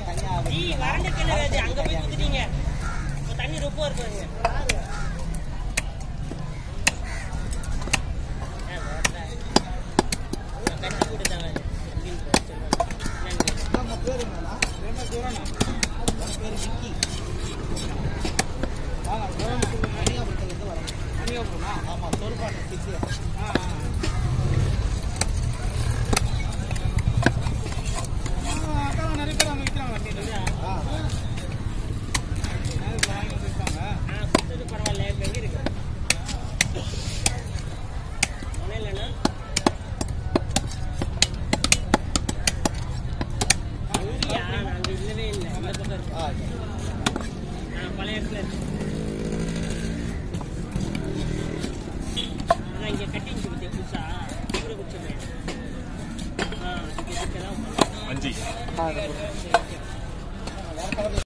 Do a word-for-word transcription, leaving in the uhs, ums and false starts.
வறண்ட கிணறு அங்க போய் குத்துட்டீங்க. தண்ணி ரொம்ப இருக்காங்க. கட்டி கொடுத்தாங்க. நம்ம பேர் என்னன்னா என்ன தூரம்னா நம்ம பேர் விக்கி. வாங்க கோயம்புத்தூர் மணியாபுரத்துலேருந்து வரோம். மணியாபுரம்னா ஆமாம் சொருப்பாட்டு சிட்டி. ஆ அக்கா நிறைய பேர் அங்கே விற்கிறாங்க அப்படின்னா வாங்கி வந்துருக்காங்க. ஆ கொடுத்தது பரவாயில்ல. இப்போ எங்கே இருக்கு இல்லைண்ணா ஊரியா? நாங்கள் இல்லவே இல்லை. அந்த பக்கம் இருக்கு. நான் பழைய இடத்துல இருக்கு. அதான் இங்கே கட்டிங்க பற்றி புதுசா கூட குடிச்சோமே. ஆ இதுக்கெல்லாம் அஞ்சு